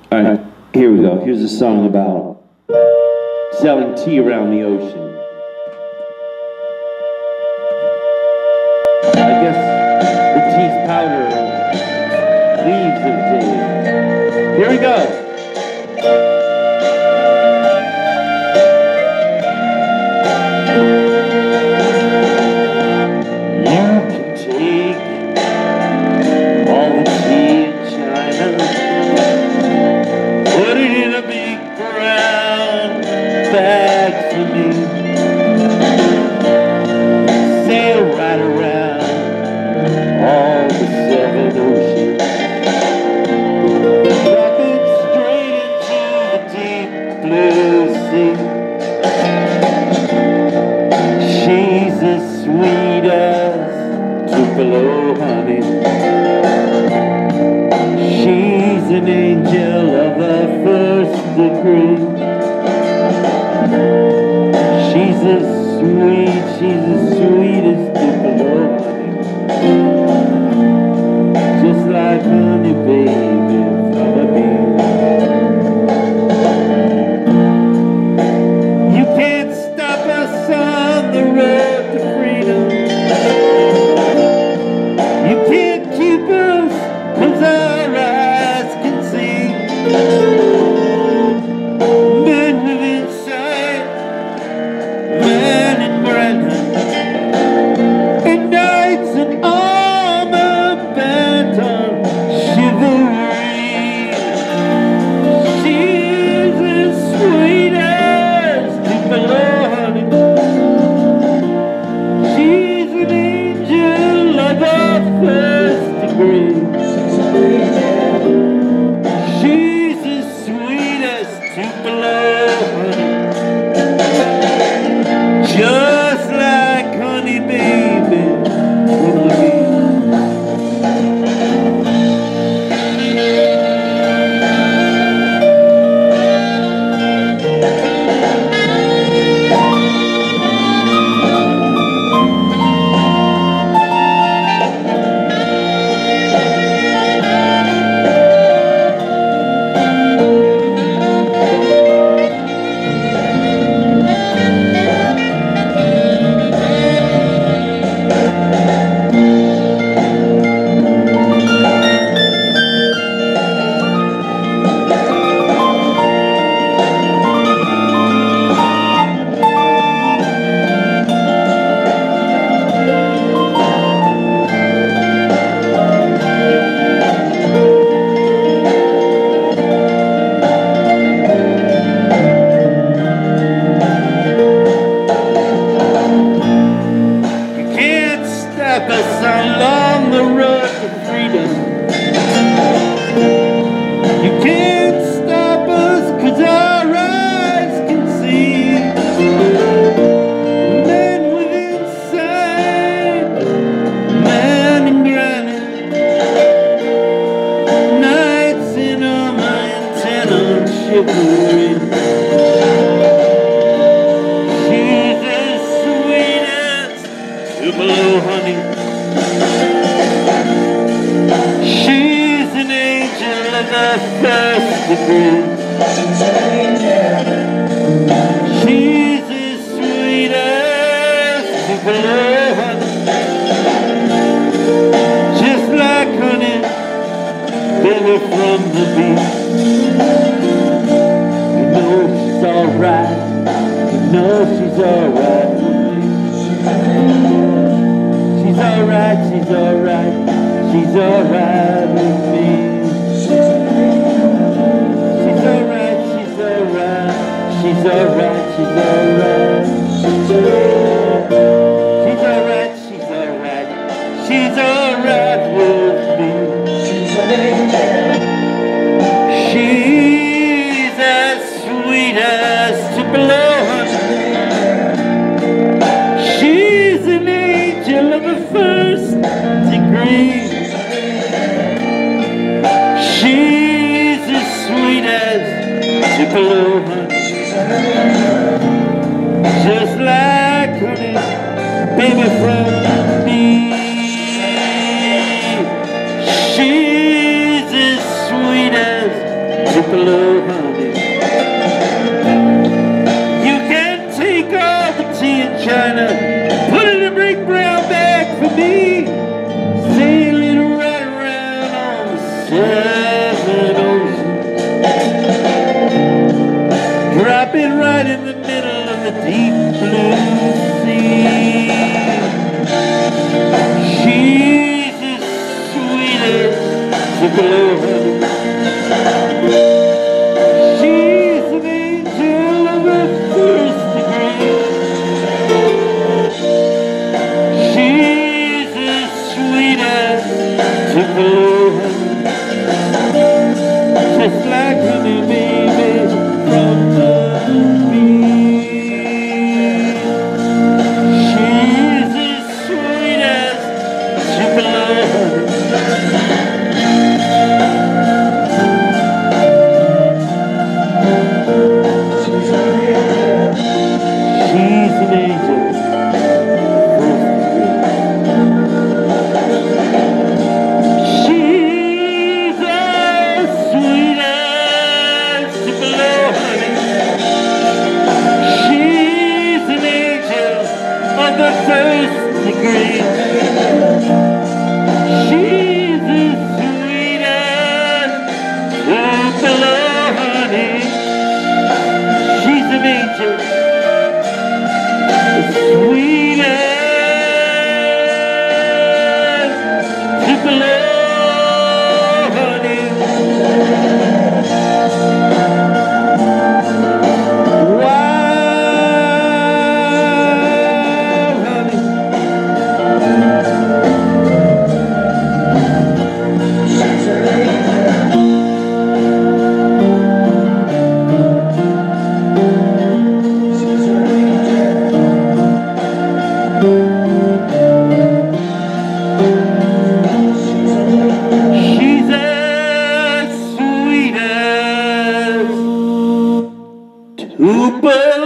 All right, here we go. Here's a song about selling tea around the ocean. I guess the tea's powder, leaves of tea. Here we go. She's as sweet as Tupelo honey. She's an angel of the first degree. She's as sweet as Tupelo honey. Just like honey, baby, from a bee. She's as sweet as Tupelo honey, just like honey, baby, from the bee. Along the road to freedom, you can't stop us, 'cause our eyes can see men with inside, man and granite, nights in armor and tenor chivalry. She's as sweet as Tupelo honey. She's an angel of the first degree. She's as sweet as Tupelo honey, just like honey, baby, from the bee. You know she's alright. You know she's alright with me. She's alright, she's alright. She's alright with me. She's alright, she's alright. She's alright, she's alright. She's alright, she's alright. She's alright with me. She's as sweet as Tupelo honey. She's an angel of the first degree. Tupelo honey. You can take all the tea in China, put it in a big brown bag for me, sail it right around on the 7 oceans, drop it right in the middle of the deep blue sea. She's as sweet as Tupelo honey. She's an angel of the first degree. She's as sweet as Tupelo honey, just like honey, baby, from the bee. She's as sweet as Tupelo honey. She's an angel, she's as sweet as Tupelo honey. She's an angel of the first degree. She's as sweet as Tupelo honey. She's an angel, sweet as Tupelo honey. Wild honey. She's as sweet as Tupelo.